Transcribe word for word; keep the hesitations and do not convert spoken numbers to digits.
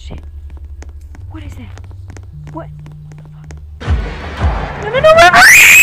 shit. What is that? What? What the fuck? No, no, no, no, no!